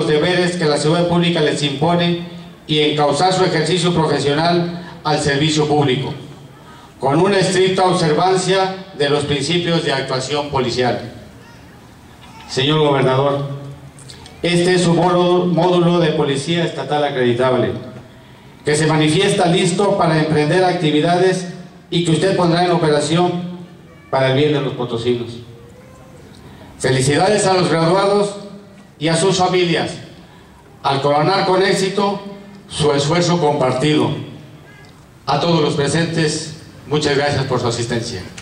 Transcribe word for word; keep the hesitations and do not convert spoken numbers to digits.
los deberes que la seguridad pública les impone y encauzar su ejercicio profesional al servicio público, con una estricta observancia de los principios de actuación policial. Señor Gobernador, este es su módulo de policía estatal acreditable, que se manifiesta listo para emprender actividades y que usted pondrá en operación para el bien de los potosinos. Felicidades a los graduados y a sus familias, al coronar con éxito su esfuerzo compartido. A todos los presentes, muchas gracias por su asistencia.